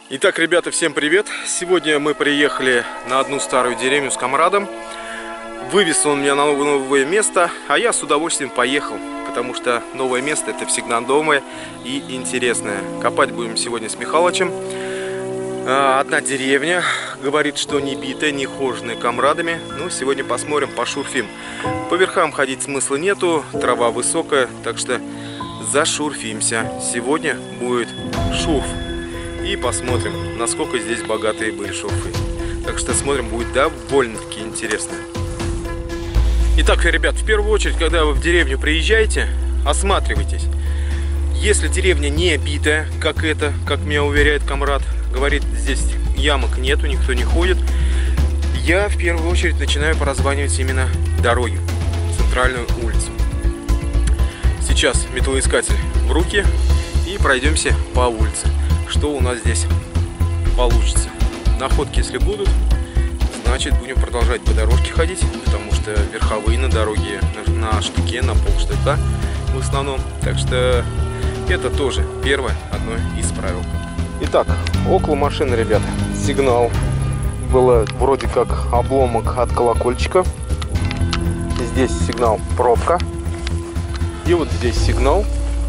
Итак, ребята, всем привет! Сегодня мы приехали на одну старую деревню с комрадом. Вывез он меня на новое место, а я с удовольствием поехал, потому что новое место — это всегда новое и интересное. Копать будем сегодня с Михалычем. Одна деревня, говорит, что не битая, не хоженая комрадами. Ну, сегодня посмотрим, пошурфим. По верхам ходить смысла нету, трава высокая, так что зашурфимся. Сегодня будет шурф. И посмотрим, насколько здесь богатые были шурфы. Так что смотрим, будет довольно-таки интересно. Итак, ребят, в первую очередь, когда вы в деревню приезжаете, осматривайтесь. Если деревня не битая, как это, как меня уверяет комрад, говорит, здесь ямок нету, никто не ходит, я в первую очередь начинаю прозванивать именно дороги, центральную улицу. Сейчас металлоискатель в руки и пройдемся по улице. Что у нас здесь получится. Находки, если будут, значит будем продолжать по дорожке ходить, потому что верховые на дороге на штыке, на полштыка в основном. Так что это тоже первое, одно из правил. Итак, около машины, ребята, сигнал. Было вроде как обломок от колокольчика. Здесь сигнал пробка. И вот здесь сигнал.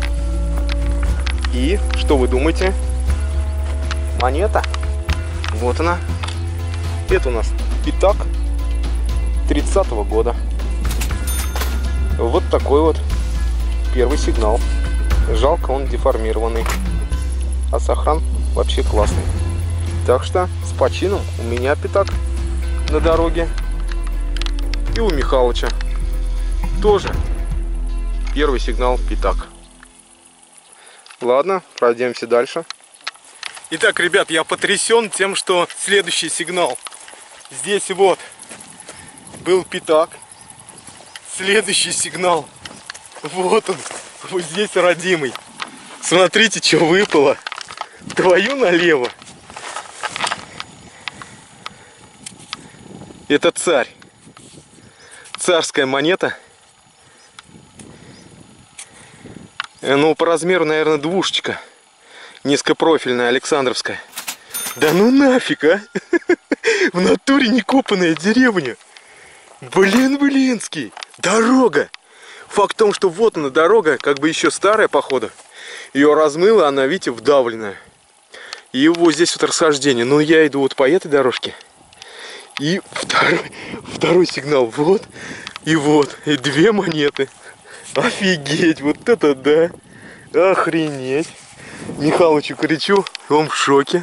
И что вы думаете? Монета. Вот она. Это у нас пятак 30-го года. Вот такой вот первый сигнал. Жалко, он деформированный. А сохран вообще классный. Так что с почином у меня пятак на дороге. И у Михалыча тоже первый сигнал пятак. Ладно, пройдемся дальше. Итак, ребят, я потрясен тем, что следующий сигнал. Здесь вот был пятак. Следующий сигнал. Вот он. Вот здесь родимый. Смотрите, что выпало. Твою налево. Это царь. Царская монета. Ну, по размеру, наверное, двушечка. Низкопрофильная, Александровская. Да ну нафиг, а! В натуре некопанная деревня. Блинский. Дорога. Факт в том, что вот она дорога, как бы еще старая, походу. Ее размыло, она, видите, вдавленная. И вот здесь вот расхождение. Но я иду вот по этой дорожке. И второй сигнал. Вот. И вот. И две монеты. Офигеть. Вот это да. Охренеть. Михалычу кричу, он в шоке.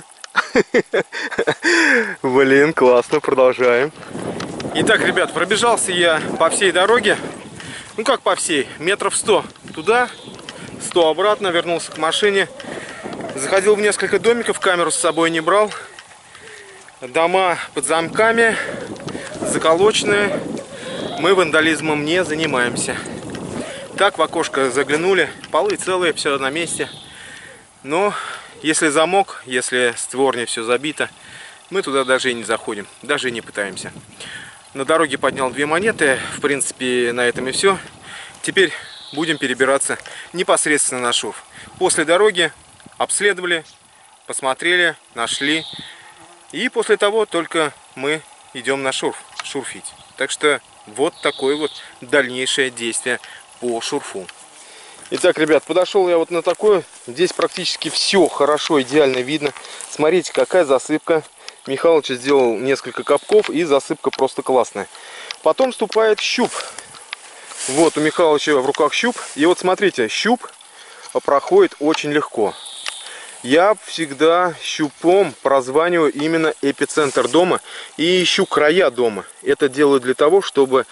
Блин, классно, продолжаем. Итак, ребят, пробежался я по всей дороге. Ну как по всей, метров 100 туда, 100 обратно, вернулся к машине. Заходил в несколько домиков, камеру с собой не брал. Дома под замками, заколоченные. Мы вандализмом не занимаемся. Так в окошко заглянули, полы целые, все на месте. Но если замок, если створня все забито, мы туда даже и не заходим, даже и не пытаемся. На дороге поднял две монеты, в принципе, на этом и все. Теперь будем перебираться непосредственно на шурф. После дороги обследовали, посмотрели, нашли. И после того только мы идем на шурф, шурфить. Так что вот такое вот дальнейшее действие по шурфу. Итак, ребят, подошел я вот на такое. Здесь практически все хорошо, идеально видно. Смотрите, какая засыпка. Михалыч сделал несколько копков, и засыпка просто классная. Потом вступает щуп. Вот у Михалыча в руках щуп. И вот смотрите, щуп проходит очень легко. Я всегда щупом прозваниваю именно эпицентр дома и ищу края дома. Это делаю для того, чтобы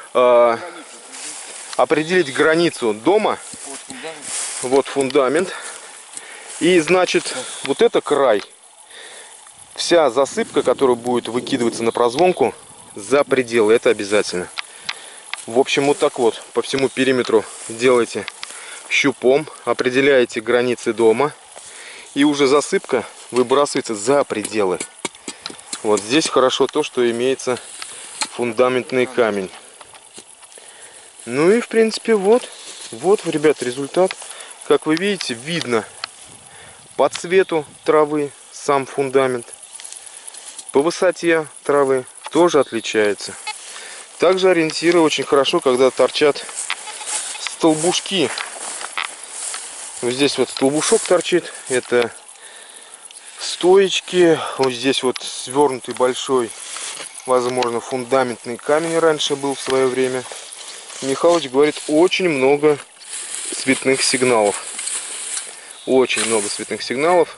определить границу дома. Вот фундамент. И значит, вот это край. Вся засыпка, которая будет выкидываться на прозвонку, за пределы. Это обязательно. В общем, вот так вот по всему периметру делайте щупом. Определяете границы дома. И уже засыпка выбрасывается за пределы. Вот здесь хорошо то, что имеется фундаментный камень. Ну и в принципе вот, ребят, результат. Как вы видите, видно по цвету травы, сам фундамент. По высоте травы тоже отличается. Также ориентиры очень хорошо, когда торчат столбушки. Вот здесь вот столбушок торчит. Это стоечки. Вот здесь вот свернутый большой, возможно, фундаментный камень раньше был в свое время. Михалыч говорит, очень много цветных сигналов. Очень много цветных сигналов.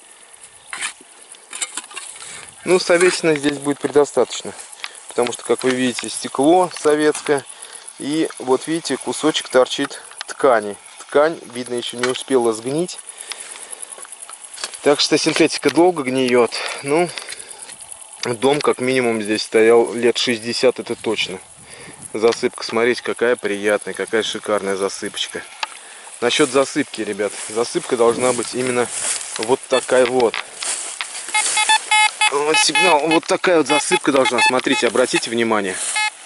Ну, советчины здесь будет предостаточно. Потому что, как вы видите, стекло советское. И вот видите, кусочек торчит ткани. Ткань, видно, еще не успела сгнить. Так что синтетика долго гниет. Ну, дом как минимум здесь стоял лет 60, это точно. Засыпка, смотрите, какая приятная, какая шикарная засыпочка. Насчет засыпки, ребят. Засыпка должна быть именно вот такая вот. Вот сигнал, вот такая вот засыпка должна. Смотрите, обратите внимание.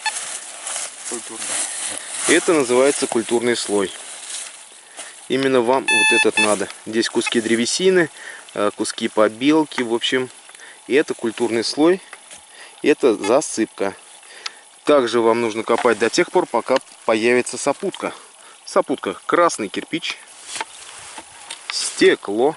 Это называется культурный слой. Именно вам вот этот надо. Здесь куски древесины, куски побелки, в общем. И это культурный слой. Это засыпка. Также вам нужно копать до тех пор, пока появится сопутка. Сопутка: красный кирпич, стекло,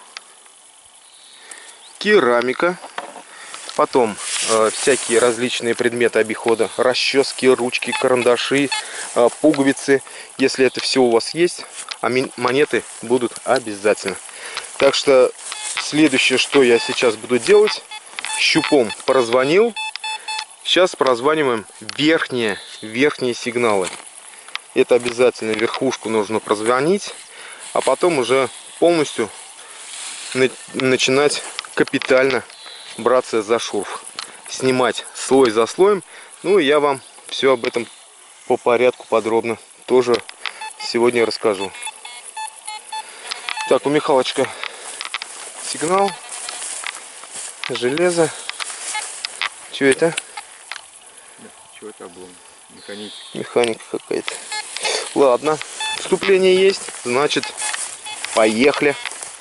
керамика. Потом всякие различные предметы обихода: расчески, ручки, карандаши, пуговицы. Если это все у вас есть, монеты будут обязательно. Так что следующее, что я сейчас буду делать, щупом прозвонил. Сейчас прозваниваем верхние сигналы. Это обязательно верхушку нужно прозвонить, а потом уже полностью начинать капитально браться за шурф, снимать слой за слоем. Ну и я вам все об этом по порядку подробно тоже сегодня расскажу. Так, у Михалычка сигнал, железо. Что это? Что это облом? Механика. Механика какая-то. Ладно, вступление есть, значит, поехали.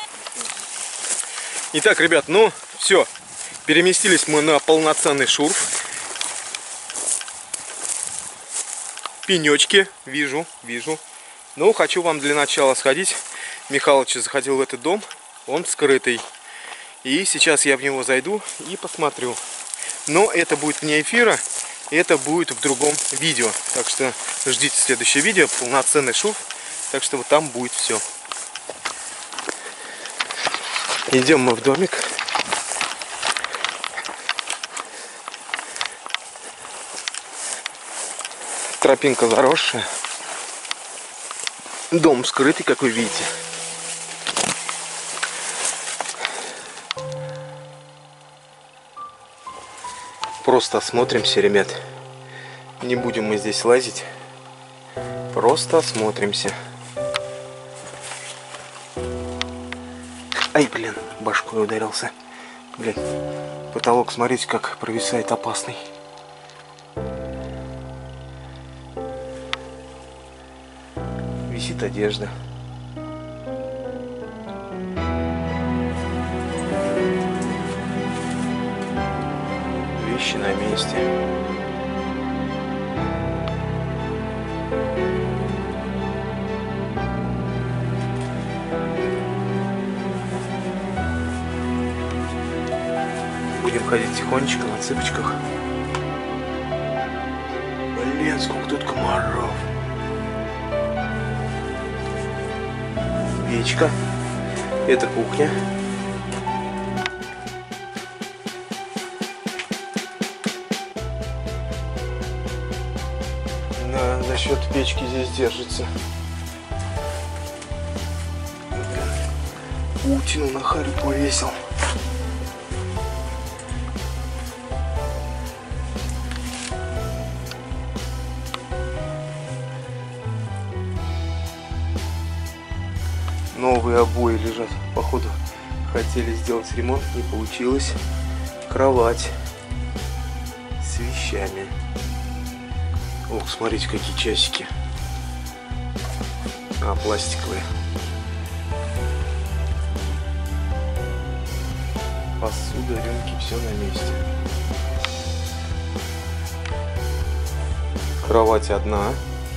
Итак, ребят, ну все. Переместились мы на полноценный шурф. Пенечки, вижу. Но хочу вам для начала сходить. Михалыч заходил в этот дом, он скрытый. И сейчас я в него зайду и посмотрю. Но это будет вне эфира, это будет в другом видео. Так что ждите следующее видео, полноценный шурф. Так что вот там будет все. Идем мы в домик. Тропинка заросшая. Дом скрытый, как вы видите. Просто осмотримся, ребят. Не будем мы здесь лазить. Просто осмотримся. Ай, блин, башкой ударился. Блин, потолок, смотрите, как провисает, опасный. Висит одежда. Вещи на месте. Будем ходить тихонечко на цыпочках. Блин, сколько тут комаров. Печка. Это кухня. Да, за счет печки здесь держится. Паутину на харю повесил. Новые обои лежат. Походу хотели сделать ремонт, не получилось. Кровать с вещами. Ох, смотрите, какие часики. А, пластиковые. Посуда, рюмки, все на месте. Кровать одна.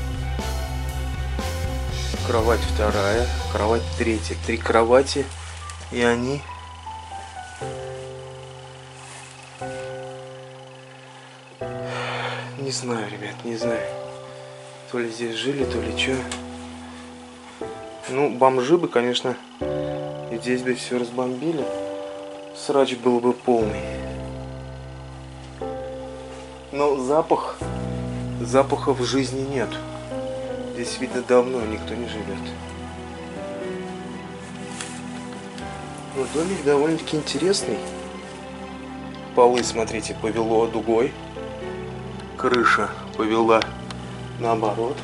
Кровать вторая. Кровать третья. 3 кровати. И они... Не знаю, ребят, не знаю. То ли здесь жили, то ли что. Ну, бомжи бы, конечно, и здесь бы все разбомбили. Срач был бы полный. Но запаха в жизни нет. Здесь, видно, давно никто не живет. Но домик довольно-таки интересный. Полы, смотрите, повело дугой. Крыша повела наоборот.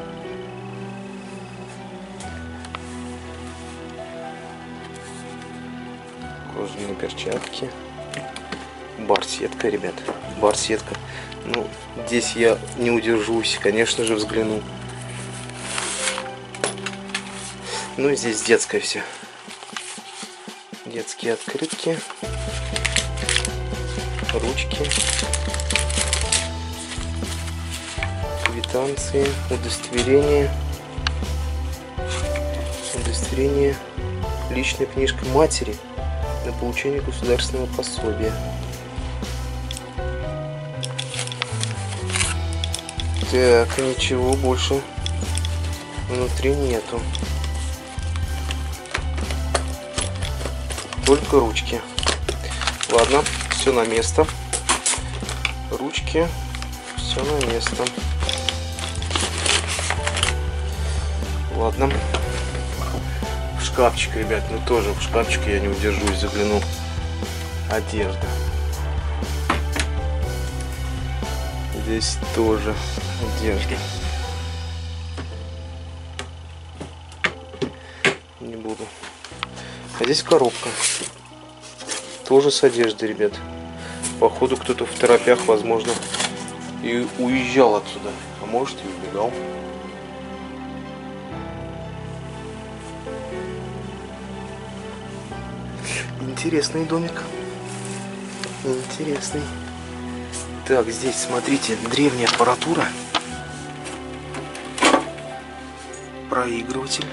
Кожаные перчатки. Барсетка, ребят. Барсетка. Ну, здесь я не удержусь, конечно же, взгляну. Ну и здесь детское все. Детские открытки. Ручки. Квитанции. Удостоверение. Удостоверение. Личная книжка матери на получение государственного пособия. Так, ничего больше внутри нету. Только ручки. Ладно, все на место. Ручки, все на место. Ладно. Шкафчик, ребят, ну тоже в шкафчик я не удержусь, загляну. Одежда. Здесь тоже одежда. Не буду. А здесь коробка. Тоже с одеждой, ребят. Походу кто-то в торопях, возможно, и уезжал отсюда. А может и убегал. Интересный домик. Интересный. Так, здесь, смотрите, древняя аппаратура. Проигрыватель.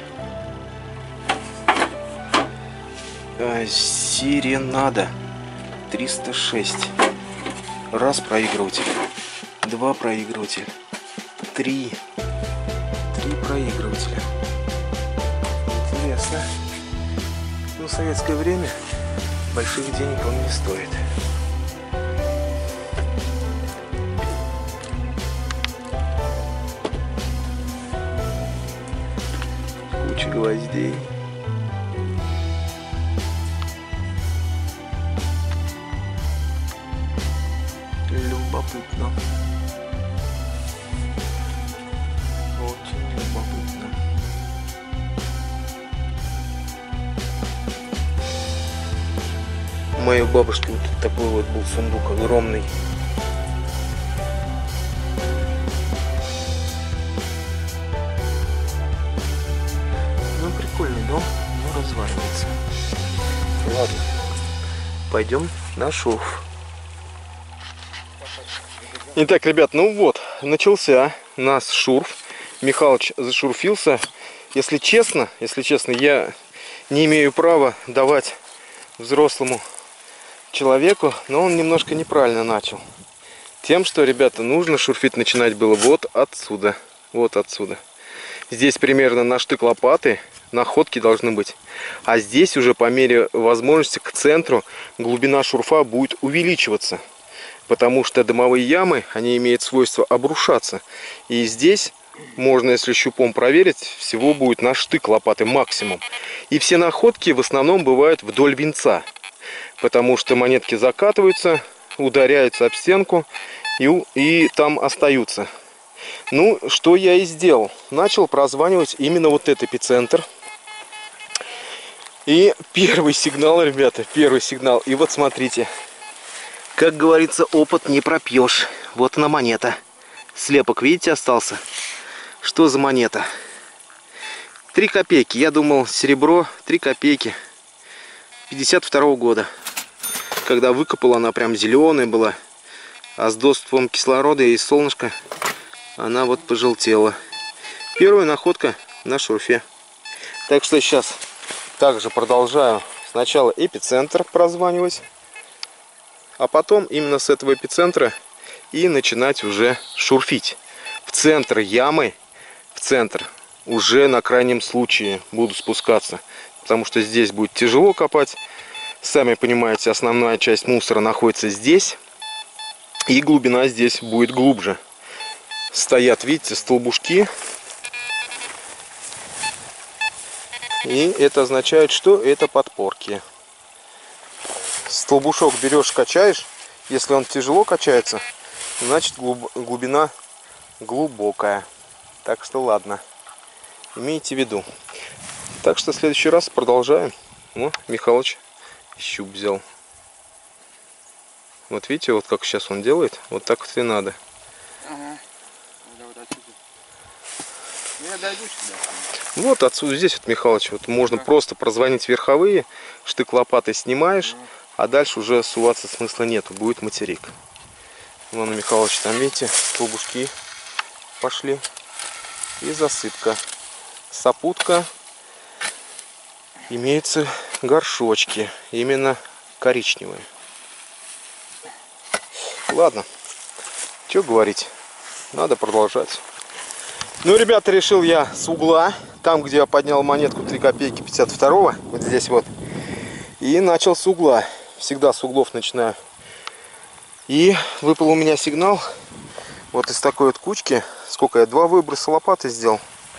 Сиренада 306. Раз проигрыватель. 2 проигрывателя. 3 проигрывателя. Интересно. Ну, в советское время больших денег он не стоит. Куча гвоздей. Любопытно. Очень любопытно. У моей бабушки вот такой вот был сундук огромный. Ну, прикольный дом, но разваливается. Ладно, пойдем на шов. Итак, ребят, ну вот, начался наш шурф. Михалыч зашурфился. Если честно, я не имею права давать взрослому человеку, но он немножко неправильно начал. Тем, что, ребята, нужно шурфить начинать было вот отсюда. Вот отсюда. Здесь примерно на штык лопаты находки должны быть. А здесь уже по мере возможности к центру глубина шурфа будет увеличиваться. Потому что дымовые ямы, они имеют свойство обрушаться. И здесь можно, если щупом проверить, всего будет на штык лопаты максимум. И все находки в основном бывают вдоль венца. Потому что монетки закатываются, ударяются об стенку и там остаются. Ну, что я и сделал. Начал прозванивать именно вот этот эпицентр. И первый сигнал, ребята, первый сигнал. И вот смотрите. Как говорится, опыт не пропьешь. Вот она монета. Слепок, видите, остался? Что за монета? 3 копейки. Я думал, серебро 3 копейки. 52-го года. Когда выкопал, она прям зеленая была. А с доступом кислорода и солнышка она вот пожелтела. Первая находка на шурфе. Так что сейчас также продолжаю сначала эпицентр прозванивать, а потом именно с этого эпицентра и начинать уже шурфить. В центр ямы, в центр уже на крайнем случае буду спускаться, потому что здесь будет тяжело копать. Сами понимаете, основная часть мусора находится здесь, и глубина здесь будет глубже. Стоят, видите, столбушки. И это означает, что это подпорки. Столбушок берешь, качаешь. Если он тяжело качается, значит глубина глубокая. Так что ладно, имейте в виду. Так что в следующий раз продолжаем. Ну, Михалыч щуп взял. Вот видите, вот как сейчас он делает. Вот так вот и надо. Ага. Вот отсюда. Я дойду сюда. Вот отсюда, здесь вот, Михалыч, вот можно просто прозвонить верховые, штык лопатой снимаешь, а дальше уже суваться смысла нету, будет материк. Вон у Михалыча там, видите, столбушки пошли. И засыпка. Сопутка. Имеются горшочки, именно коричневые. Ладно, что говорить, надо продолжать. Ну, ребята, решил я с угла, там, где я поднял монетку 3 копейки 52-го, вот здесь вот, и начал с угла. Всегда с углов начинаю. И выпал у меня сигнал вот из такой вот кучки. Сколько я? 2 выброса лопаты сделал.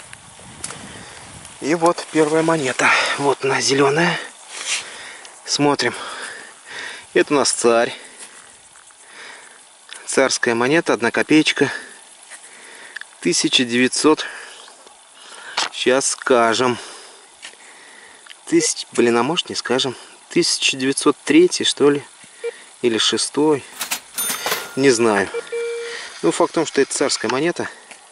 И вот первая монета. Вот она, зеленая. Смотрим. Это у нас царь. Царская монета, 1 копеечка. 1900. Сейчас скажем. Блин, а может не скажем. 1903, что ли? Или 6. Не знаю. Ну, факт в том, что это царская монета.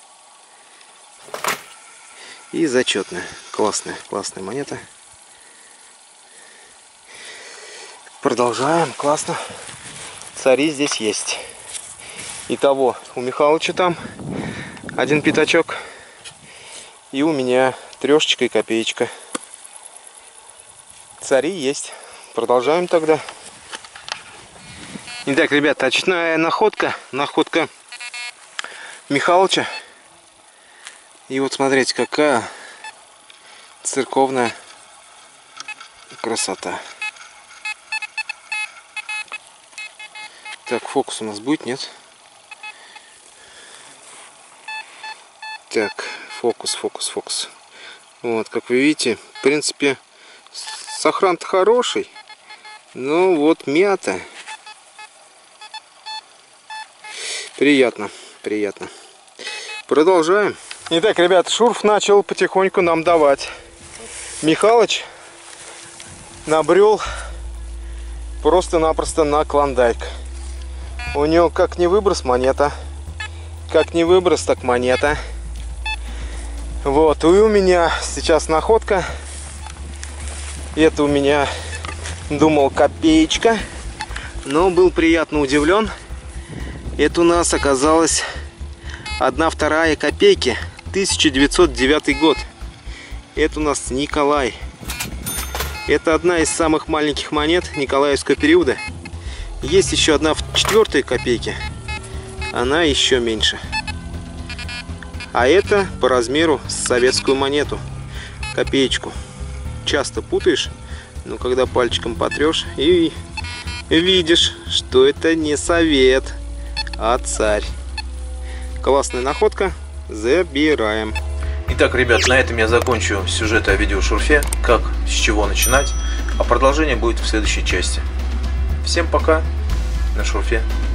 И зачетная. Классная, классная монета. Продолжаем. Классно. Цари здесь есть. Итого, у Михалыча там 1 пятачок. И у меня 3 и копеечка. Цари есть. Продолжаем тогда. Итак, ребята, очередная находка. Находка Михалыча. И вот смотрите, какая церковная красота. Так, фокус у нас будет, нет? Так, фокус. Вот, как вы видите, в принципе, сохран-то хороший. Но вот мята. Приятно. Продолжаем. Итак, ребята, шурф начал потихоньку нам давать. Михалыч набрел просто-напросто на клондайк. У него как не выброс монета. Как не выброс, так монета. Вот, и у меня сейчас находка. Это у меня, думал, копеечка. Но был приятно удивлен. Это у нас оказалось 1/2 копейки. 1909 год. Это у нас Николай. Это одна из самых маленьких монет николаевского периода. Есть еще одна в 4 копейке. Она еще меньше. А это по размеру советскую монету. Копеечку. Часто путаешь, но когда пальчиком потрешь и видишь, что это не совет, а царь. Классная находка. Забираем. Итак, ребят, на этом я закончу сюжет о видеошурфе. Как, с чего начинать. А продолжение будет в следующей части. Всем пока на шурфе.